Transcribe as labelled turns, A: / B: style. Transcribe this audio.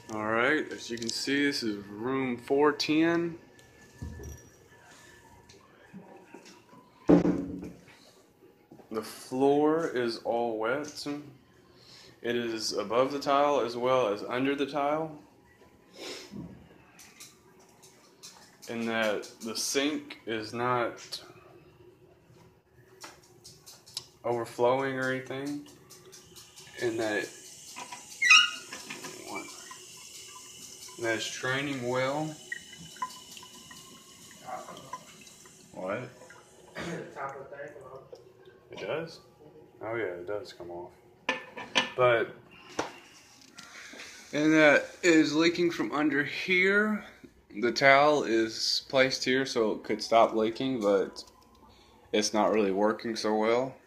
A: Alright, as you can see, this is room 410. The floor is all wet. It is above the tile as well as under the tile. And that the sink is not overflowing or anything. And that it's draining well. What? It does? Oh yeah, it does come off. But, and that is leaking from under here. The towel is placed here so it could stop leaking, but it's not really working so well.